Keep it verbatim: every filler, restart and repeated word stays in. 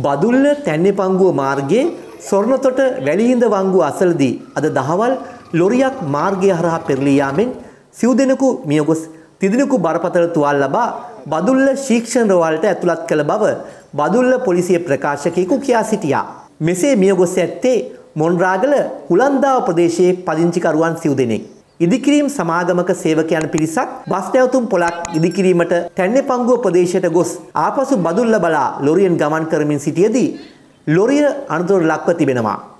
බදුල්ල තැන්නෙපංගුව මාර්ගයේ සොරණතොට වැලිහිඳ වංගුව අසලදී අද දහවල් ලොරියක් මාර්ගය හරහා පෙරළී යාමෙන් සිව් දෙනෙකු මිය ගොස් තිදෙනෙකු බරපතල තුවාල ලබා බදුල්ල ශික්ෂණ රෝහලට ඇතුළත් කළ බව බදුල්ල පොලිසිය ප්‍රකාශකයෙකු කියා සිටියා. මෙසේ මිය ගොස් ඇත්තේ මොන්රාගල හුලන්දාව ප්‍රදේශයේ පදිංචිකරුවන් සිව් දෙනෙක්. ඉදිකිරීම් සමාගමක සේවකයන් පිරිසක් බස් නැවතුම් පොලක් ඉදිකිරීමට තැන්නෙපංගුව ප්‍රදේශයට ගොස් ආපසු බදුල්ල බලා ලොරියෙන් ගමන් කරමින් සිටියේදී ලොරිය අනතුරට ලක්ව තිබෙනවා.